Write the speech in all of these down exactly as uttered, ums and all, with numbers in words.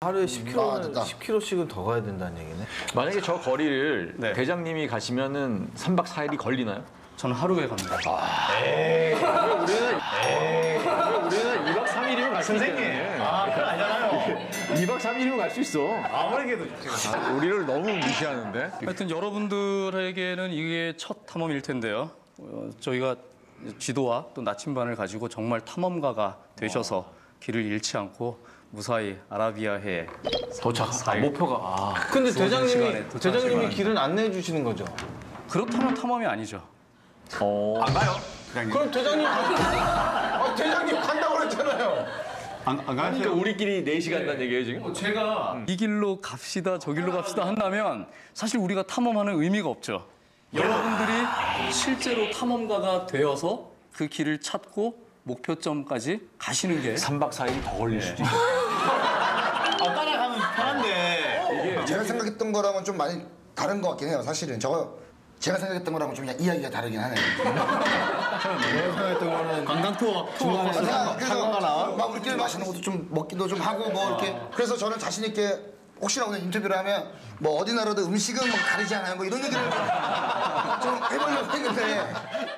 하루에 십 킬로미터는 십 킬로미터씩은 더 가야 된다는 얘기네. 만약에 저 거리를 네. 대장님이 가시면은 삼 박 사 일이 걸리나요? 저는 하루에 갑니다. 아, 에이, 우리는 에이, 우리는 이 박 삼 일이면 갈 수 있어. 선생님, 아, 그건 아니잖아요. 이 박 삼 일이면 갈 수 있어. 아무래도 아, 우리를 너무 무시하는데. 하여튼 여러분들에게는 이게 첫 탐험일 텐데요. 어, 저희가 지도와 또 나침반을 가지고 정말 탐험가가 되셔서 길을 잃지 않고 무사히 아라비아해에 도착. 아, 목표가. 아. 근데 시간에 대장님이 도착하시기 대장님이 바랍니다. 길은 안내해 주시는 거죠? 그렇다면 탐험이 아니죠. 어. 안 가요. 그럼 대장님 아, 대장님 간다고 그랬잖아요. 안, 안 가요? 그러니까 우리끼리 네 시 간다는 얘기예요 지금? 제가 이 길로 갑시다 저 길로 갑시다 한다면 사실 우리가 탐험하는 의미가 없죠. 여러분들이 실제로 탐험가가 되어서 그 길을 찾고 목표점까지 가시는 게 삼 박 사 일이 더 걸릴 수도 있어. 아, 따라가면 편한데 제가 생각했던 거랑은 좀 많이 다른 것 같긴 해요. 사실은 저거 제가 생각했던 거랑은 좀 이야기가 다르긴 하네요. 제가 생각했던 거는 관광 투어 중간에 그래서 상가가 나와. 막 우리끼리 맛있는 것도 좀 먹기도 좀 하고 뭐 이렇게. 그래서 저는 자신 있게 혹시나 오늘 인터뷰를 하면 뭐 어디 나라도 음식은 뭐 가리지 않아요. 뭐 이런 얘기를 좀 해보려고 했는데.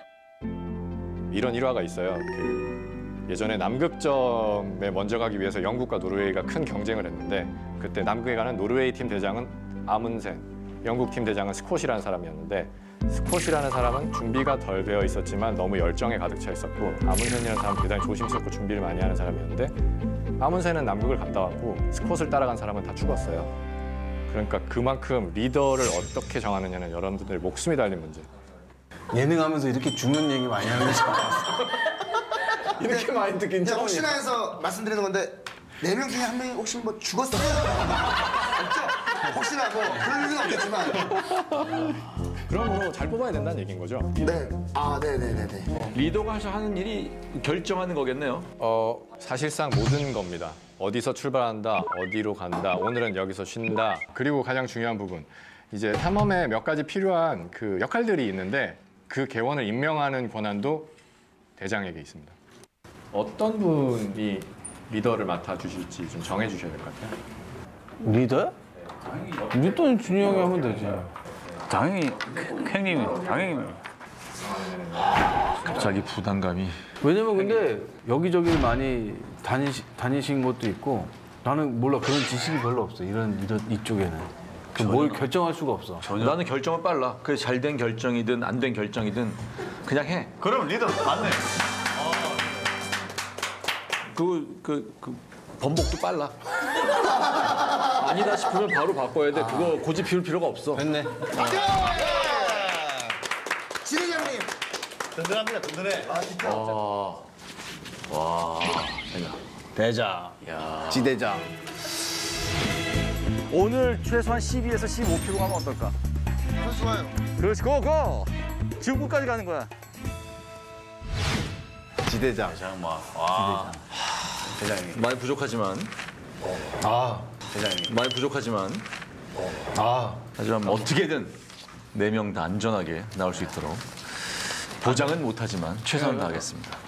이런 일화가 있어요. 그 예전에 남극점에 먼저 가기 위해서 영국과 노르웨이가 큰 경쟁을 했는데 그때 남극에 가는 노르웨이 팀 대장은 아문센, 영국 팀 대장은 스콧이라는 사람이었는데 스콧이라는 사람은 준비가 덜 되어 있었지만 너무 열정에 가득 차 있었고 아문센이라는 사람은 대단히 조심스럽고 준비를 많이 하는 사람이었는데 아문센은 남극을 갔다 왔고 스콧을 따라간 사람은 다 죽었어요. 그러니까 그만큼 리더를 어떻게 정하느냐는 여러분들의 목숨이 달린 문제. 예능하면서 이렇게 죽는 얘기 많이 하는 거 처음 봤어. 이렇게 많이 듣긴 근데 처음이야. 혹시나 해서 말씀드리는 건데 네 명 중에 한 명이 혹시 뭐 죽었어요? 없죠? 혹시나 뭐 그럴 일은 없겠지만. 그러므로 잘 뽑아야 된다는 얘기인 거죠. 네. 아, 네네네네. 리더가 하는 일이 결정하는 거겠네요. 어, 사실상 모든 겁니다. 어디서 출발한다, 어디로 간다, 오늘은 여기서 쉰다. 그리고 가장 중요한 부분. 이제 탐험에 몇 가지 필요한 그 역할들이 있는데 그 개원을 임명하는 권한도 대장에게 있습니다. 어떤 분이 리더를 맡아주실지 좀 정해주셔야 될 것 같아요. 리더야? 리더는 준이 형이 하면 되지. 당연히 형님이 당연히 갑자기 부담감이. 왜냐면 근데 여기저기 많이 다니시, 다니신 것도 있고 나는 몰라 그런 지식이 별로 없어. 이런, 이런 이쪽에는. 그 뭘 결정할 수가 없어. 전혀. 나는 결정은 빨라. 그게 잘 된 결정이든 안 된 결정이든 그냥 해. 그럼 리더 맞네. 그, 그, 그 번복도 빨라. 아니다 싶으면 바로 바꿔야 돼. 그거 고집 피울 필요가 없어. 됐네. 진행장님. 든든합니다, 든든해. 아, 진짜. 와, 와, 대장. 야. 지대장. 오늘 최소한 십이에서 십오 킬로미터 가면 어떨까? 좋아요. 그렇지, 고고! 지금까지 가는 거야. 지대장. 장마, 와. 대장님. 많이 부족하지만, 아. 대장님. 많이 부족하지만, 아. 하지만 어떻게든 네 명 다 안전하게 나올 수 있도록 보장은 못하지만 최선을 다하겠습니다.